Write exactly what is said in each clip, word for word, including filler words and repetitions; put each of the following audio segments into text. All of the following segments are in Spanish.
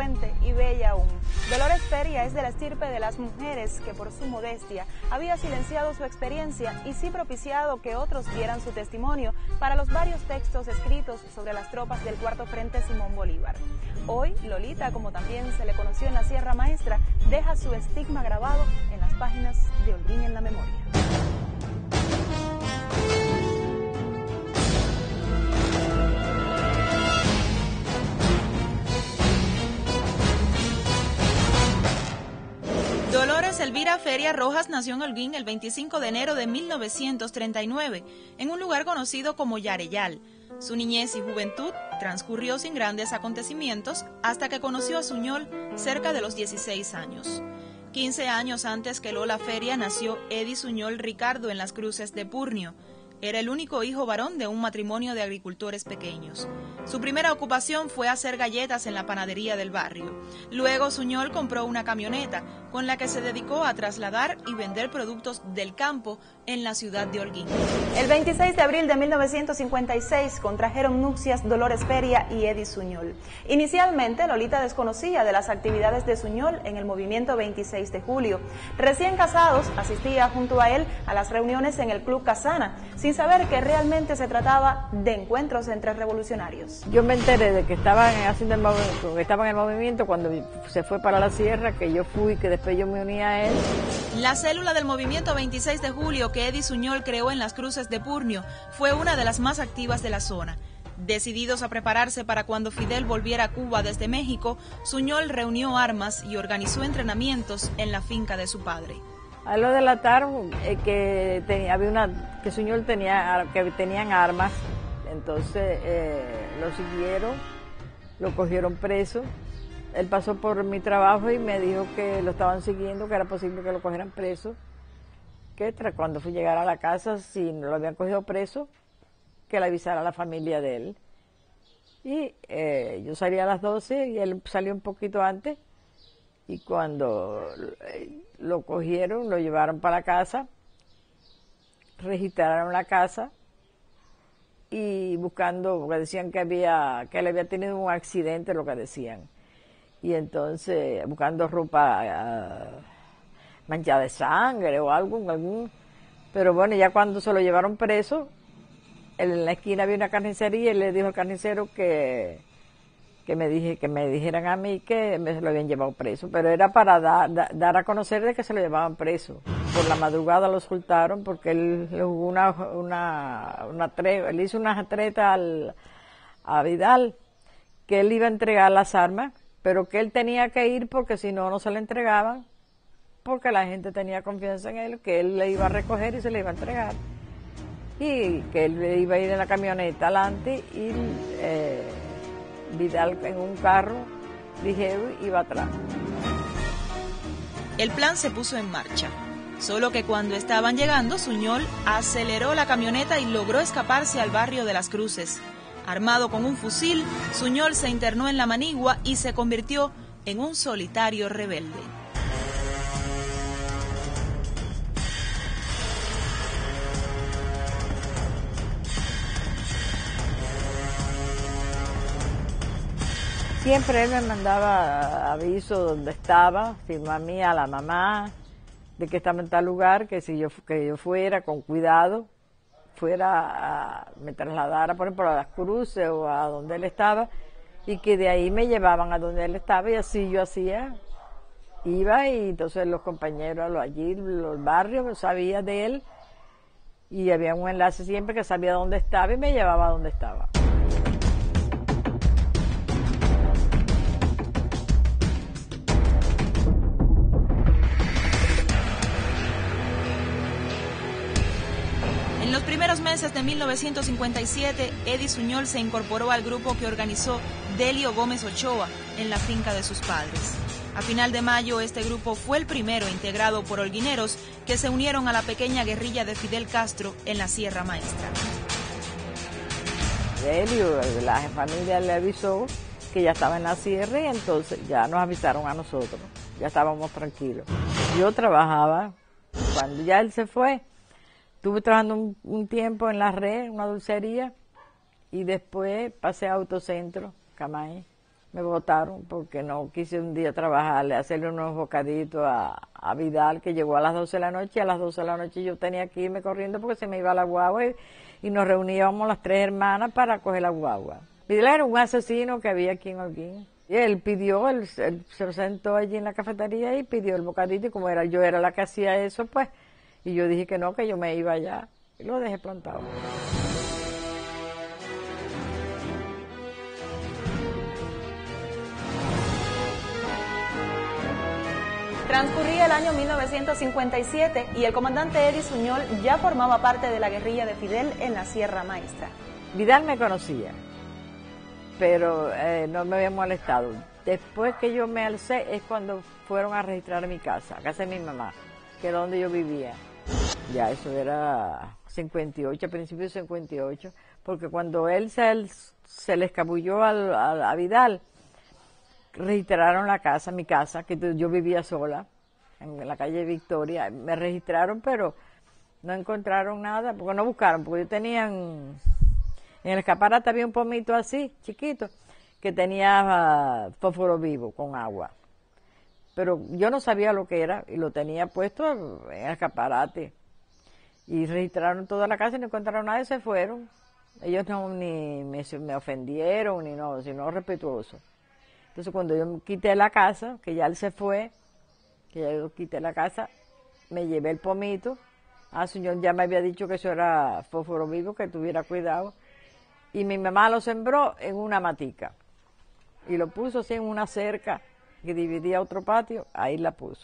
elocuente y bella aún. Dolores Feria es de la estirpe de las mujeres que por su modestia había silenciado su experiencia y sí propiciado que otros dieran su testimonio para los varios textos escritos sobre las tropas del Cuarto Frente Simón Bolívar. Hoy, Lolita, como también se le conoció en la Sierra Maestra, deja su estigma grabado en las páginas de Holguín en la memoria. Dolores Elvira Feria Rojas nació en Holguín el veinticinco de enero de mil novecientos treinta y nueve, en un lugar conocido como Yareyal. Su niñez y juventud transcurrió sin grandes acontecimientos hasta que conoció a Suñol cerca de los dieciséis años. quince años antes que Lola Feria nació Edi Suñol Ricardo en las Cruces de Purnio. Era el único hijo varón de un matrimonio de agricultores pequeños. Su primera ocupación fue hacer galletas en la panadería del barrio. Luego Suñol compró una camioneta con la que se dedicó a trasladar y vender productos del campo en la ciudad de Holguín. El veintiséis de abril de mil novecientos cincuenta y seis contrajeron nupcias Dolores Feria y Edi Suñol. Inicialmente Lolita desconocía de las actividades de Suñol en el movimiento veintiséis de julio. Recién casados, asistía junto a él a las reuniones en el Club Casana, sin saber que realmente se trataba de encuentros entre revolucionarios. Yo me enteré de que estaban haciendo el movimiento, que estaban en el movimiento cuando se fue para la sierra, que yo fui, que después yo me uní a él. La célula del movimiento veintiséis de julio que Edi Suñol creó en las Cruces de Purnio fue una de las más activas de la zona. Decididos a prepararse para cuando Fidel volviera a Cuba desde México, Suñol reunió armas y organizó entrenamientos en la finca de su padre. A lo delataron eh, que tenía, había una que Suñol tenía que tenían armas, entonces eh, lo siguieron, lo cogieron preso. Él pasó por mi trabajo y me dijo que lo estaban siguiendo, que era posible que lo cogieran preso. Que cuando fui a llegar a la casa, si no lo habían cogido preso, que le avisara a la familia de él. Y eh, yo salí a las doce y él salió un poquito antes. Y cuando lo cogieron, lo llevaron para la casa, registraron la casa y buscando, porque decían que había, que él había tenido un accidente, lo que decían. Y entonces, buscando ropa uh, manchada de sangre o algo, algún, pero bueno, ya cuando se lo llevaron preso, él, en la esquina había una carnicería y él le dijo al carnicero que que me dije que me dijeran a mí que me lo habían llevado preso, pero era para dar, da, dar a conocer de que se lo llevaban preso. Por la madrugada lo soltaron porque él le jugó una una una tre, él hizo una treta al a Vidal que él iba a entregar las armas, pero que él tenía que ir porque si no no se le entregaban, porque la gente tenía confianza en él, que él le iba a recoger y se le iba a entregar. Y que él iba a ir en la camioneta adelante y eh, Vidal en un carro ligero iba atrás. El plan se puso en marcha, solo que cuando estaban llegando, Suñol aceleró la camioneta y logró escaparse al barrio de Las Cruces. Armado con un fusil, Suñol se internó en la manigua y se convirtió en un solitario rebelde. Siempre él me mandaba aviso donde estaba, firma a mí, a la mamá, de que estaba en tal lugar, que si yo que yo fuera con cuidado, fuera a, me trasladara, por ejemplo, a Las Cruces o a donde él estaba, y que de ahí me llevaban a donde él estaba, y así yo hacía. Iba y entonces los compañeros los allí, los barrios, sabía de él, y había un enlace siempre que sabía dónde estaba y me llevaba a donde estaba. En los primeros meses de mil novecientos cincuenta y siete, Edi Suñol se incorporó al grupo que organizó Delio Gómez Ochoa en la finca de sus padres. A final de mayo, este grupo fue el primero integrado por holguineros que se unieron a la pequeña guerrilla de Fidel Castro en la Sierra Maestra. Delio, la familia le avisó que ya estaba en la sierra y entonces ya nos avisaron a nosotros, ya estábamos tranquilos. Yo trabajaba, cuando ya él se fue, estuve trabajando un, un tiempo en la red, una dulcería, y después pasé a Autocentro, Camay, Me botaron porque no quise un día trabajarle, hacerle unos bocaditos a, a Vidal, que llegó a las doce de la noche, y a las doce de la noche yo tenía que irme corriendo porque se me iba la guagua y, y nos reuníamos las tres hermanas para coger la guagua. Vidal era un asesino que había aquí en Holguín. Y él pidió, él, él se sentó allí en la cafetería y pidió el bocadito, y como era yo era la que hacía eso, pues, y yo dije que no, que yo me iba allá, y lo dejé plantado. Transcurría el año mil novecientos cincuenta y siete y el comandante Eddie Suñol ya formaba parte de la guerrilla de Fidel en la Sierra Maestra. Vidal me conocía, pero eh, no me había molestado. Después que yo me alcé es cuando fueron a registrar mi casa, a casa de mi mamá, que era donde yo vivía. Ya eso era cincuenta y ocho, a principios de cincuenta y ocho, porque cuando él se, él, se le escabulló al, al, a Vidal, registraron la casa, mi casa, que yo vivía sola, en la calle Victoria. Me registraron, pero no encontraron nada, porque no buscaron, porque yo tenía, en, en el escaparate había un pomito así, chiquito, que tenía uh, fósforo vivo con agua. Pero yo no sabía lo que era, y lo tenía puesto en el escaparate. Y registraron toda la casa y no encontraron nada y se fueron. Ellos no ni me, me ofendieron, ni no, sino respetuosos. Entonces cuando yo quité la casa, que ya él se fue, que ya yo quité la casa, me llevé el pomito. Ah, señor, ya me había dicho que eso era fósforo vivo, que tuviera cuidado. Y mi mamá lo sembró en una matica. Y lo puso así en una cerca que dividía otro patio, ahí la puso.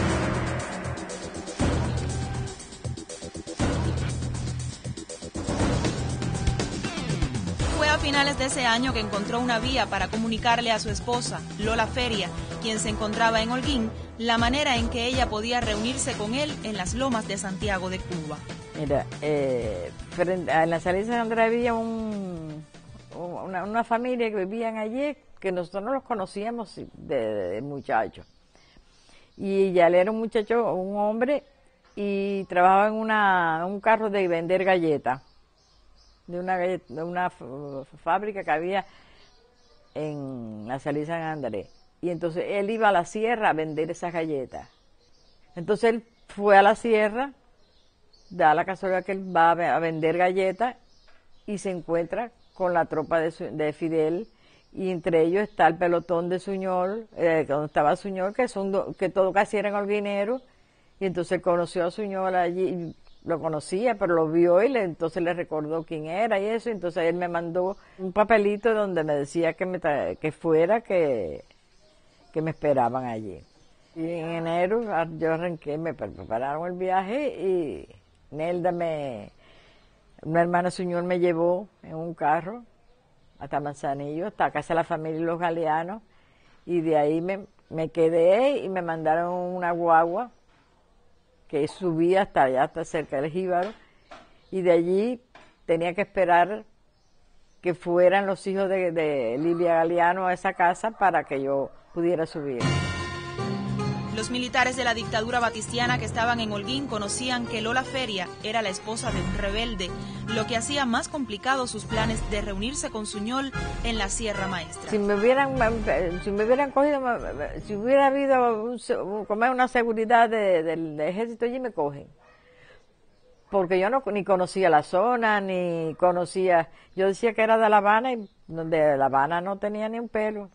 A finales de ese año que encontró una vía para comunicarle a su esposa, Lola Feria, quien se encontraba en Holguín, la manera en que ella podía reunirse con él en las lomas de Santiago de Cuba. Mira, eh, en la salida de San Andrés había un, una, una familia que vivían allí, que nosotros no los conocíamos de, de, de muchachos. Y ya él era un muchacho, un hombre, y trabajaba en una, un carro de vender galletas. de una, de una fábrica que había en la salida de San Andrés. Y entonces él iba a la sierra a vender esas galletas. Entonces él fue a la sierra, da la casualidad que él va a vender galletas y se encuentra con la tropa de, de Fidel, y entre ellos está el pelotón de Suñol, eh, donde estaba Suñol, que son do, que todo casi eran holguineros, y entonces él conoció a Suñol allí. Lo conocía, pero lo vio y le, entonces le recordó quién era y eso. Entonces él me mandó un papelito donde me decía que, me que fuera, que, que me esperaban allí. Y en enero yo arranqué, me prepararon el viaje y Nelda me, una hermana Suñol me llevó en un carro hasta Manzanillo, hasta casa de la familia Los Galeanos, y de ahí me, me quedé y me mandaron una guagua que subía hasta allá, hasta cerca del Jíbaro, y de allí tenía que esperar que fueran los hijos de, de Lilia Galeano a esa casa para que yo pudiera subir. Los militares de la dictadura batistiana que estaban en Holguín conocían que Lola Feria era la esposa de un rebelde, lo que hacía más complicados sus planes de reunirse con Suñol en la Sierra Maestra. Si me hubieran, si me hubieran cogido, si hubiera habido un, como una seguridad de, del de ejército allí, me cogen. Porque yo no ni conocía la zona, ni conocía, yo decía que era de La Habana, y de La Habana no tenía ni un pelo.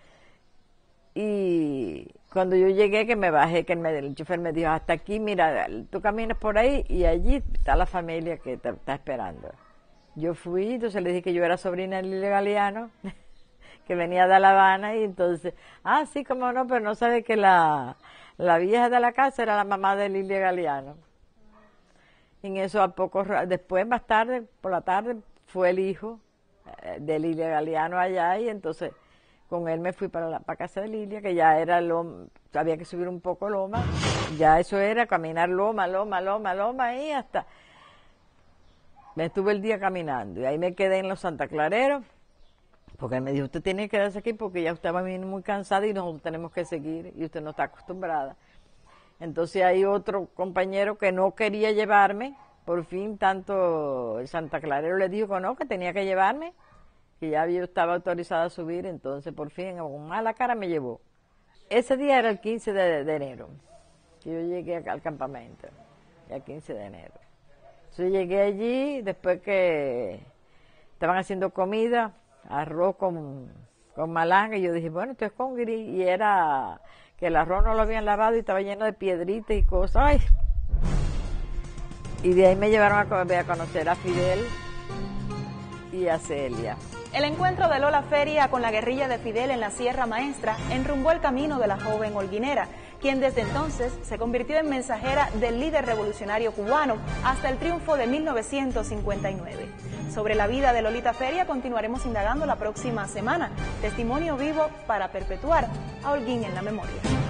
Y cuando yo llegué, que me bajé, que el, el chofer me dijo, hasta aquí, mira, tú caminas por ahí y allí está la familia que te está esperando. Yo fui, entonces le dije que yo era sobrina de Lilia Galeano, que venía de La Habana, y entonces, ah, sí, cómo no, pero no sabe que la, la vieja de la casa era la mamá de Lilia Galeano. Y en eso, a poco, después, más tarde, por la tarde, fue el hijo de Lilia Galeano allá, y entonces con él me fui para la para casa de Lilia, que ya era loma, había que subir un poco loma, ya eso era caminar loma, loma, loma, loma, y hasta me estuve el día caminando, y ahí me quedé en los Santa Clareros, porque él me dijo, usted tiene que quedarse aquí porque ya usted va a venir muy cansada y nosotros tenemos que seguir, y usted no está acostumbrada. Entonces hay otro compañero que no quería llevarme, por fin tanto el Santa Clarero le dijo que no, que tenía que llevarme, que ya yo estaba autorizada a subir, entonces por fin con mala cara me llevó. Ese día era el quince de, de enero, que yo llegué al campamento, el quince de enero. Entonces llegué allí, después que estaban haciendo comida, arroz con, con malanga, y yo dije, bueno, esto es con gris, y era que el arroz no lo habían lavado y estaba lleno de piedritas y cosas. Ay. Y de ahí me llevaron a, a conocer a Fidel y a Celia. El encuentro de Lola Feria con la guerrilla de Fidel en la Sierra Maestra enrumbó el camino de la joven holguinera, quien desde entonces se convirtió en mensajera del líder revolucionario cubano hasta el triunfo de mil novecientos cincuenta y nueve. Sobre la vida de Lolita Feria continuaremos indagando la próxima semana. Testimonio vivo para perpetuar a Holguín en la memoria.